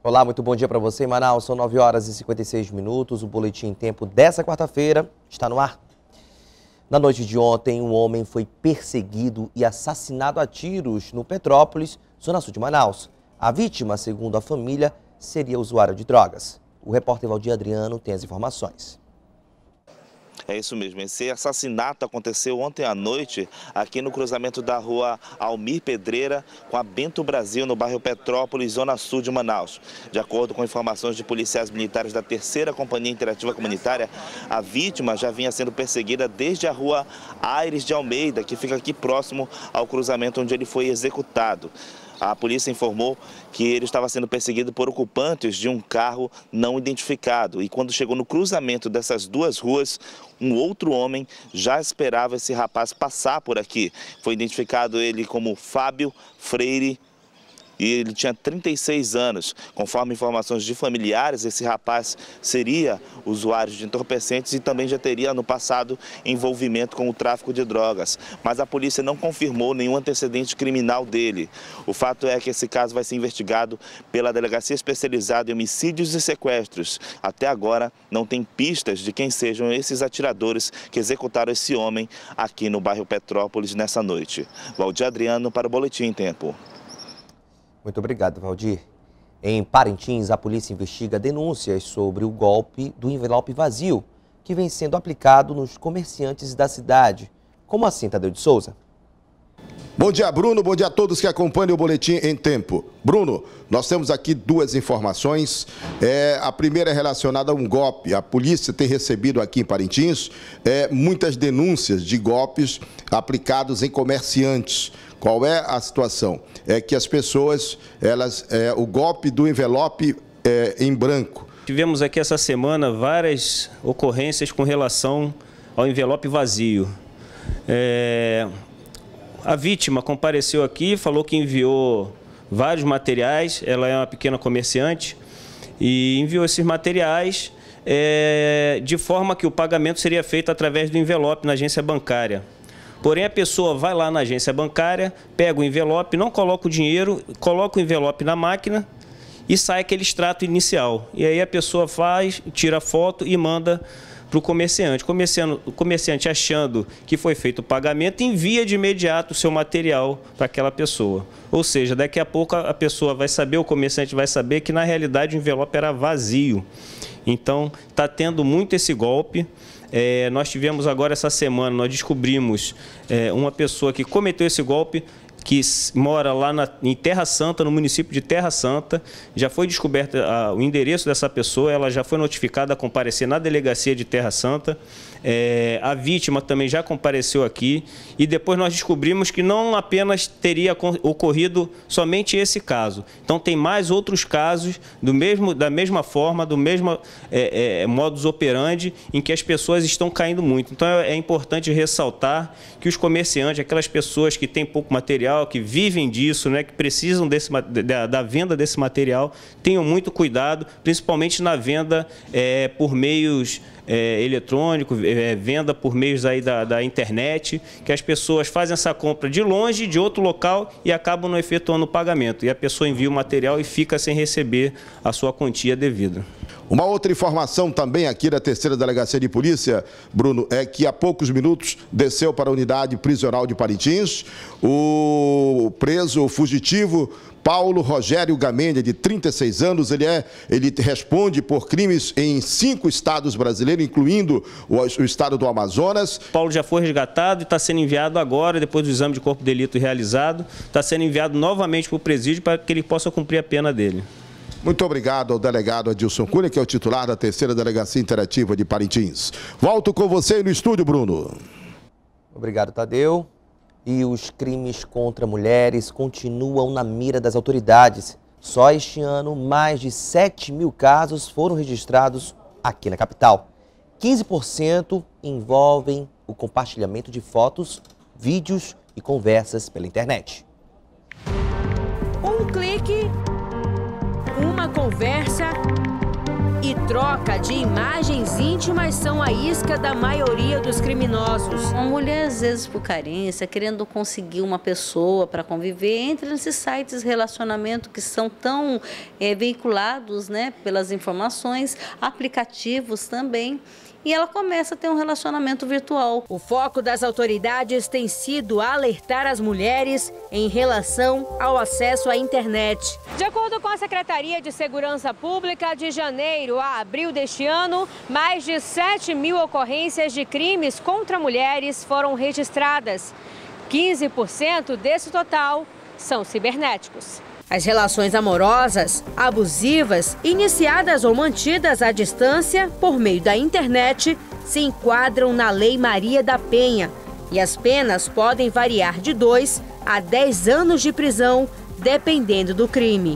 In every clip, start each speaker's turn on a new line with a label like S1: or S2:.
S1: Olá, muito bom dia para você em Manaus. São 9 horas e 56 minutos. O Boletim em Tempo dessa quarta-feira está no ar. Na noite de ontem, um homem foi perseguido e assassinado a tiros no Petrópolis, zona sul de Manaus. A vítima, segundo a família, seria usuário de drogas. O repórter Valdir Adriano tem as informações.
S2: É isso mesmo, esse assassinato aconteceu ontem à noite aqui no cruzamento da rua Almir Pedreira com a Bento Brasil, no bairro Petrópolis, zona sul de Manaus. De acordo com informações de policiais militares da 3ª Companhia Interativa Comunitária, a vítima já vinha sendo perseguida desde a rua Aires de Almeida, que fica aqui próximo ao cruzamento onde ele foi executado. A polícia informou que ele estava sendo perseguido por ocupantes de um carro não identificado. E quando chegou no cruzamento dessas duas ruas, um outro homem já esperava esse rapaz passar por aqui. Foi identificado ele como Fábio Freire e ele tinha 36 anos. Conforme informações de familiares, esse rapaz seria usuário de entorpecentes e também já teria no passado envolvimento com o tráfico de drogas. Mas a polícia não confirmou nenhum antecedente criminal dele. O fato é que esse caso vai ser investigado pela Delegacia Especializada em Homicídios e Sequestros. Até agora não tem pistas de quem sejam esses atiradores que executaram esse homem aqui no bairro Petrópolis nessa noite. Valdir Adriano para o Boletim em Tempo.
S1: Muito obrigado, Valdir. Em Parintins, a polícia investiga denúncias sobre o golpe do envelope vazio, que vem sendo aplicado nos comerciantes da cidade. Como assim, Tadeu de Souza?
S3: Bom dia, Bruno. Bom dia a todos que acompanham o Boletim em Tempo. Bruno, nós temos aqui duas informações. A primeira é relacionada a um golpe. A polícia tem recebido aqui em Parintins muitas denúncias de golpes aplicados em comerciantes. Qual é a situação? É que as pessoas, o golpe do envelope em branco.
S4: Tivemos aqui essa semana várias ocorrências com relação ao envelope vazio. A vítima compareceu aqui, falou que enviou vários materiais, ela é uma pequena comerciante, e enviou esses materiais de forma que o pagamento seria feito através do envelope na agência bancária. Porém, a pessoa vai lá na agência bancária, pega o envelope, não coloca o dinheiro, coloca o envelope na máquina e sai aquele extrato inicial. E aí a pessoa tira a foto e manda para o comerciante. O comerciante, achando que foi feito o pagamento, envia de imediato o seu material para aquela pessoa. Ou seja, daqui a pouco a pessoa vai saber, o comerciante vai saber que na realidade o envelope era vazio. Então, está tendo muito esse golpe. Nós tivemos agora essa semana, nós descobrimos uma pessoa que cometeu esse golpe, que mora lá em Terra Santa, no município de Terra Santa. Já foi descoberto o endereço dessa pessoa, ela já foi notificada a comparecer na delegacia de Terra Santa. A vítima também já compareceu aqui e depois nós descobrimos que não apenas teria ocorrido somente esse caso. Então tem mais outros casos da mesma forma, do mesmo modus operandi, em que as pessoas estão caindo muito. Então é importante ressaltar que os comerciantes, aquelas pessoas que têm pouco material, que vivem disso, né, que precisam da venda desse material, tenham muito cuidado, principalmente na venda por meios eletrônicos, venda por meios aí da internet, que as pessoas fazem essa compra de longe, de outro local e acabam não efetuando o pagamento. E a pessoa envia o material e fica sem receber a sua quantia devida.
S3: Uma outra informação também aqui da 3ª Delegacia de Polícia, Bruno, é que há poucos minutos desceu para a unidade prisional de Parintins o preso, o fugitivo Paulo Rogério Gamenha, de 36 anos. Ele responde por crimes em 5 estados brasileiros, incluindo o estado do Amazonas.
S4: Paulo já foi resgatado e está sendo enviado agora, depois do exame de corpo de delito realizado, está sendo enviado novamente para o presídio para que ele possa cumprir a pena dele.
S3: Muito obrigado ao delegado Adilson Cunha, que é o titular da 3ª Delegacia Interativa de Parintins. Volto com você no estúdio, Bruno.
S1: Obrigado, Tadeu. E os crimes contra mulheres continuam na mira das autoridades. Só este ano, mais de 7.000 casos foram registrados aqui na capital. 15% envolvem o compartilhamento de fotos, vídeos e conversas pela internet.
S5: Um clique, uma conversa e e troca de imagens íntimas são a isca da maioria dos criminosos.
S6: Uma mulher, às vezes por carência, querendo conseguir uma pessoa para conviver, entra nesses sites de relacionamento que são tão veiculados, né, pelas informações, aplicativos também. E ela começa a ter um relacionamento virtual.
S5: O foco das autoridades tem sido alertar as mulheres em relação ao acesso à internet. De acordo com a Secretaria de Segurança Pública, de janeiro a abril deste ano, mais de 7.000 ocorrências de crimes contra mulheres foram registradas. 15% desse total são cibernéticos. As relações amorosas, abusivas, iniciadas ou mantidas à distância por meio da internet, se enquadram na Lei Maria da Penha e as penas podem variar de 2 a 10 anos de prisão, dependendo do crime.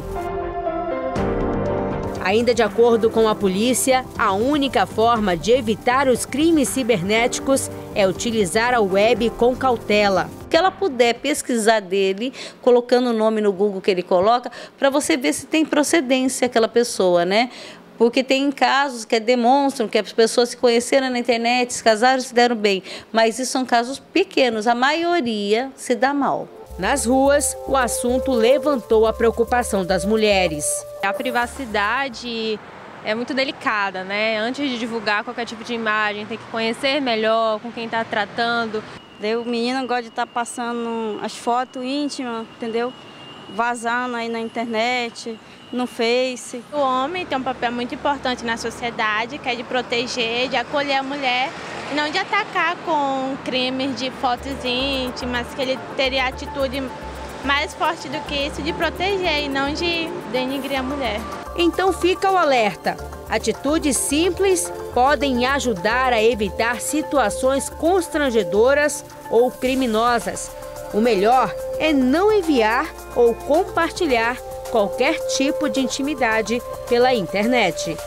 S5: Ainda de acordo com a polícia, a única forma de evitar os crimes cibernéticos é utilizar a web com cautela.
S6: Que ela puder pesquisar dele, colocando o nome no Google que ele coloca, para você ver se tem procedência aquela pessoa, né? Porque tem casos que demonstram que as pessoas se conheceram na internet, se casaram e se deram bem, mas isso são casos pequenos, a maioria se dá mal.
S5: Nas ruas, o assunto levantou a preocupação das mulheres.
S7: A privacidade é muito delicada, né? Antes de divulgar qualquer tipo de imagem, tem que conhecer melhor com quem está tratando.
S8: O menino gosta de estar passando as fotos íntimas, entendeu? Vazando aí na internet, no Face.
S7: O homem tem um papel muito importante na sociedade, que é de proteger, de acolher a mulher, e não de atacar com crimes de fotos íntimas, que ele teria atitude mais forte do que isso de proteger e não de denigrir a mulher.
S5: Então fica o alerta. Atitudes simples podem ajudar a evitar situações constrangedoras ou criminosas. O melhor é não enviar ou compartilhar qualquer tipo de intimidade pela internet.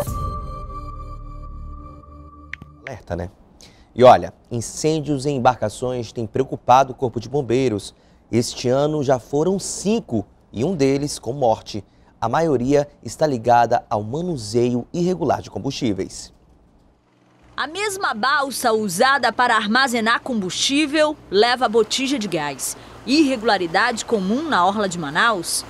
S1: Alerta, né? E olha, incêndios em embarcações têm preocupado o Corpo de Bombeiros. Este ano já foram 5 e um deles com morte. A maioria está ligada ao manuseio irregular de combustíveis.
S9: A mesma balsa usada para armazenar combustível leva a botija de gás. Irregularidade comum na orla de Manaus?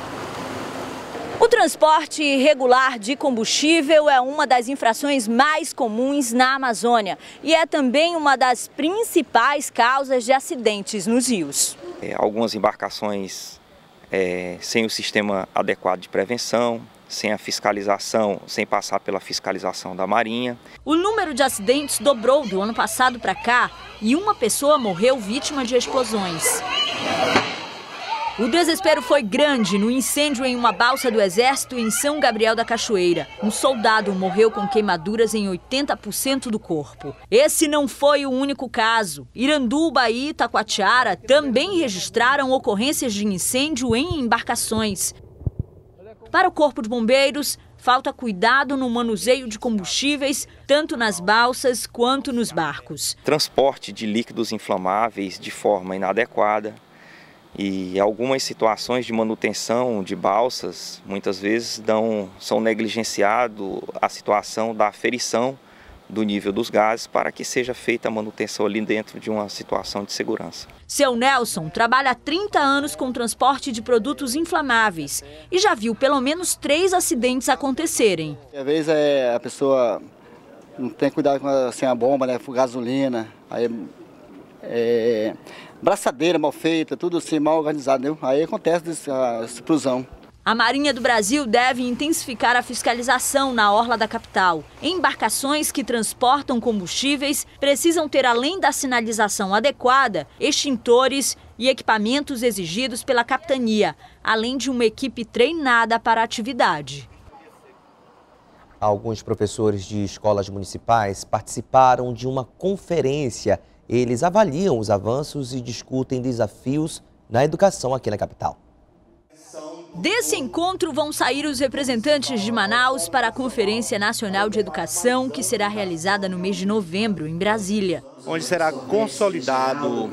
S9: O transporte irregular de combustível é uma das infrações mais comuns na Amazônia e é também uma das principais causas de acidentes nos rios.
S10: Algumas embarcações sem o sistema adequado de prevenção, sem a fiscalização, sem passar pela fiscalização da Marinha.
S9: O número de acidentes dobrou do ano passado para cá e uma pessoa morreu vítima de explosões. O desespero foi grande no incêndio em uma balsa do Exército em São Gabriel da Cachoeira. Um soldado morreu com queimaduras em 80% do corpo. Esse não foi o único caso. Iranduba e Itacoatiara também registraram ocorrências de incêndio em embarcações. Para o Corpo de Bombeiros, falta cuidado no manuseio de combustíveis, tanto nas balsas quanto nos barcos.
S10: Transporte de líquidos inflamáveis de forma inadequada. E algumas situações de manutenção de balsas, muitas vezes são negligenciado a situação da aferição do nível dos gases para que seja feita a manutenção ali dentro de uma situação de segurança.
S9: Seu Nelson trabalha há 30 anos com transporte de produtos inflamáveis e já viu pelo menos 3 acidentes acontecerem.
S11: Às vezes a pessoa não tem cuidado com a bomba, né, gasolina, aí braçadeira mal feita, tudo assim mal organizado, entendeu? Aí acontece essa explosão.
S9: A Marinha do Brasil deve intensificar a fiscalização na orla da capital. Embarcações que transportam combustíveis precisam ter, além da sinalização adequada, extintores e equipamentos exigidos pela capitania, além de uma equipe treinada para a atividade.
S1: Alguns professores de escolas municipais participaram de uma conferência. Eles avaliam os avanços e discutem desafios na educação aqui na capital.
S9: Desse encontro vão sair os representantes de Manaus para a Conferência Nacional de Educação, que será realizada no mês de novembro, em Brasília.
S12: Onde será consolidado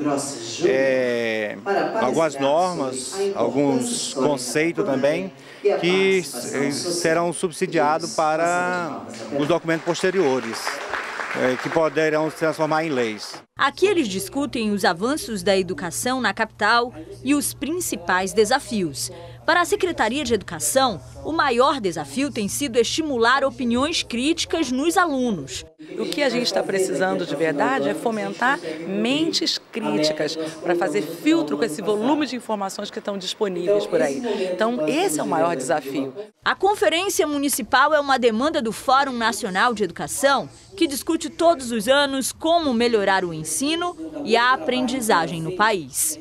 S12: algumas normas, alguns conceitos também, que serão subsidiados para os documentos posteriores, que poderão se transformar em leis.
S9: Aqui eles discutem os avanços da educação na capital e os principais desafios. Para a Secretaria de Educação, o maior desafio tem sido estimular opiniões críticas nos alunos.
S13: O que a gente está precisando de verdade é fomentar mentes críticas para fazer filtro com esse volume de informações que estão disponíveis por aí. Então, esse é o maior desafio.
S9: A Conferência Municipal é uma demanda do Fórum Nacional de Educação, que discute todos os anos como melhorar o ensino e a aprendizagem no país.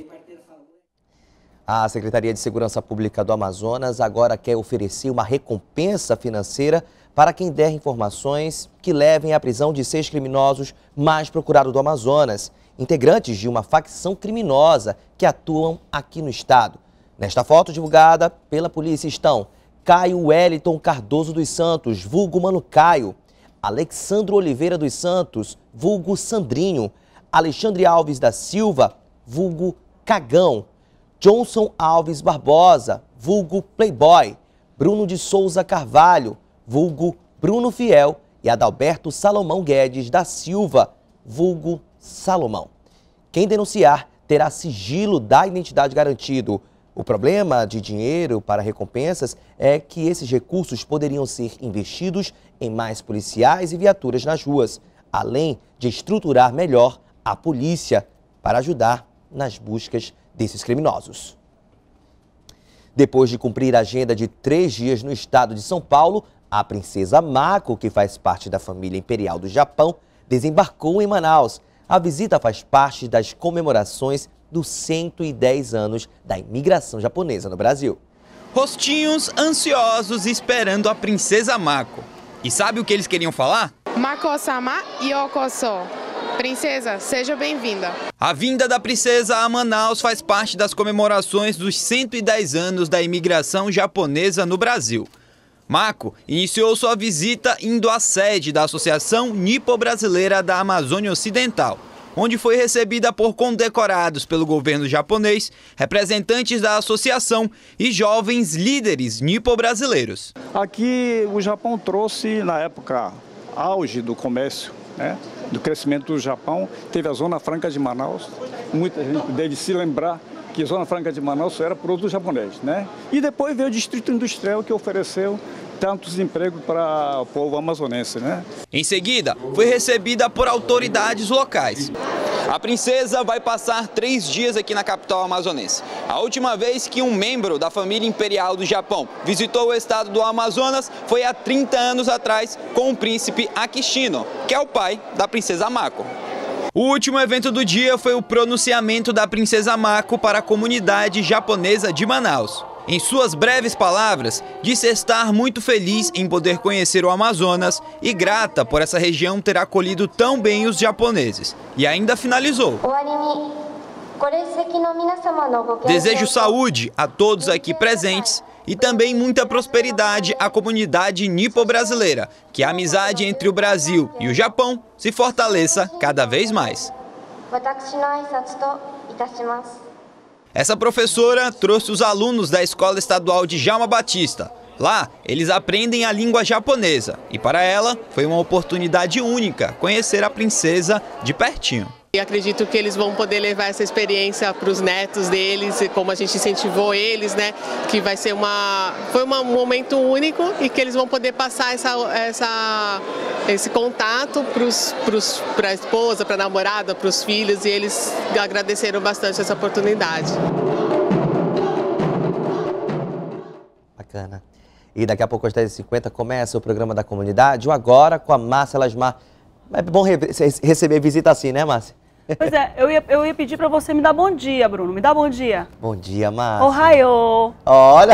S1: A Secretaria de Segurança Pública do Amazonas agora quer oferecer uma recompensa financeira para quem der informações que levem à prisão de 6 criminosos mais procurados do Amazonas, integrantes de uma facção criminosa que atuam aqui no estado. Nesta foto divulgada pela polícia estão Caio Wellington Cardoso dos Santos, vulgo Mano Caio, Alexandro Oliveira dos Santos, vulgo Sandrinho, Alexandre Alves da Silva, vulgo Cagão, Johnson Alves Barbosa, vulgo Playboy, Bruno de Souza Carvalho, vulgo Bruno Fiel e Adalberto Salomão Guedes da Silva, vulgo Salomão. Quem denunciar terá sigilo da identidade garantido. O problema de dinheiro para recompensas é que esses recursos poderiam ser investidos em mais policiais e viaturas nas ruas, além de estruturar melhor a polícia para ajudar nas buscas desses criminosos. Depois de cumprir a agenda de 3 dias no estado de São Paulo, a princesa Mako, que faz parte da família imperial do Japão, desembarcou em Manaus. A visita faz parte das comemorações dos 110 anos da imigração japonesa no Brasil.
S14: Rostinhos ansiosos esperando a princesa Mako. E sabe o que eles queriam falar?
S15: Mako-sama yokoso. Princesa, seja bem-vinda.
S14: A vinda da princesa a Manaus faz parte das comemorações dos 110 anos da imigração japonesa no Brasil. Mako iniciou sua visita indo à sede da Associação Nipo-Brasileira da Amazônia Ocidental, onde foi recebida por condecorados pelo governo japonês, representantes da associação e jovens líderes nipo-brasileiros.
S16: Aqui o Japão trouxe, na época auge do comércio, do crescimento do Japão, teve a Zona Franca de Manaus. Muita gente deve se lembrar que a Zona Franca de Manaus só era produto japonês, E depois veio o Distrito Industrial, que ofereceu tantos empregos para o povo amazonense,
S14: Em seguida, foi recebida por autoridades locais. A princesa vai passar 3 dias aqui na capital amazonense. A última vez que um membro da família imperial do Japão visitou o estado do Amazonas foi há 30 anos atrás com o príncipe Akishino, que é o pai da princesa Mako. O último evento do dia foi o pronunciamento da princesa Mako para a comunidade japonesa de Manaus. Em suas breves palavras, disse estar muito feliz em poder conhecer o Amazonas e grata por essa região ter acolhido tão bem os japoneses. E ainda finalizou: desejo saúde a todos aqui presentes e também muita prosperidade à comunidade nipo-brasileira, que a amizade entre o Brasil e o Japão se fortaleça cada vez mais. Essa professora trouxe os alunos da Escola Estadual de Djalma Batista. Lá, eles aprendem a língua japonesa e para ela foi uma oportunidade única conhecer a princesa de pertinho.
S15: E acredito que eles vão poder levar essa experiência para os netos deles, e como a gente incentivou eles, que vai ser foi um momento único e que eles vão poder passar esse contato para a esposa, para a namorada, para os filhos, e eles agradeceram bastante essa oportunidade.
S1: Bacana. E daqui a pouco às 10h50 começa o programa da comunidade, agora com a Márcia Lasmar. É bom receber visita assim, né, Márcia?
S17: Pois é, eu ia pedir para você me dar bom dia, Bruno. Me dá bom dia.
S1: Bom dia, Márcia.
S17: Ohayou.
S1: Olha,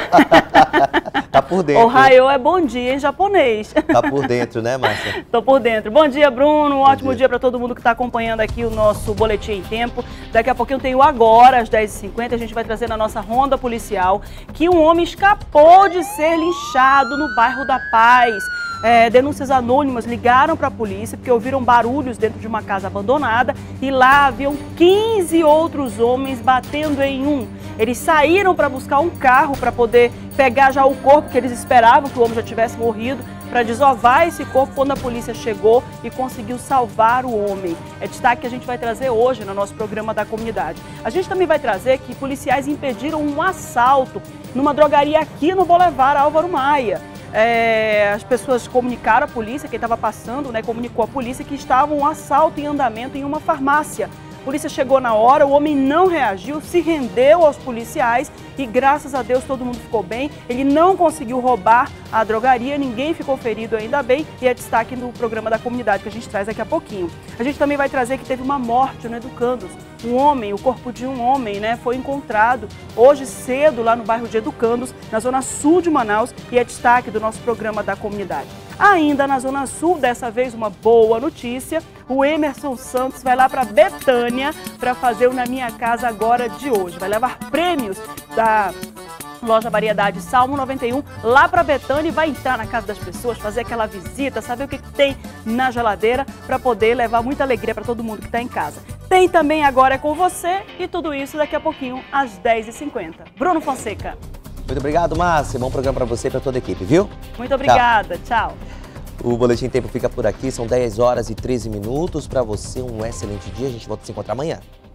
S1: tá por dentro.
S17: Ohayou é bom dia em japonês.
S1: Tá por dentro, né, Márcia?
S17: Tô por dentro. Bom dia, Bruno. Um ótimo dia para todo mundo que está acompanhando aqui o nosso Boletim em Tempo. Daqui a pouquinho eu tenho agora, às 10h50, a gente vai trazer na nossa ronda policial que um homem escapou de ser linchado no bairro da Paz. Denúncias anônimas ligaram para a polícia porque ouviram barulhos dentro de uma casa abandonada e lá haviam 15 outros homens batendo em um. Eles saíram para buscar um carro para poder pegar já o corpo, que eles esperavam que o homem já tivesse morrido, para desovar esse corpo quando a polícia chegou e conseguiu salvar o homem. É destaque que a gente vai trazer hoje no nosso programa da comunidade. A gente também vai trazer que policiais impediram um assalto numa drogaria aqui no Boulevard Álvaro Maia. As pessoas comunicaram à polícia, quem estava passando, comunicou à polícia que estava um assalto em andamento em uma farmácia. A polícia chegou na hora, o homem não reagiu, se rendeu aos policiais e graças a Deus todo mundo ficou bem. Ele não conseguiu roubar a drogaria, ninguém ficou ferido ainda bem e é destaque do programa da comunidade que a gente traz daqui a pouquinho. A gente também vai trazer que teve uma morte no Educandos. O corpo de um homem, foi encontrado hoje cedo lá no bairro de Educandos, na zona sul de Manaus e é destaque do nosso programa da comunidade. Ainda na Zona Sul, dessa vez uma boa notícia, o Emerson Santos vai lá para Betânia para fazer o Na Minha Casa Agora de hoje. Vai levar prêmios da Loja Variedade Salmo 91 lá para Betânia e vai entrar na casa das pessoas, fazer aquela visita, saber o que tem na geladeira para poder levar muita alegria para todo mundo que está em casa. Tem também Agora é com você e tudo isso daqui a pouquinho às 10h50. Bruno Fonseca.
S1: Muito obrigado, Márcia. Bom programa para você e para toda a equipe, viu?
S17: Muito obrigada. Tchau.
S1: O Boletim Tempo fica por aqui. São 10h13. Para você, um excelente dia. A gente volta a se encontrar amanhã.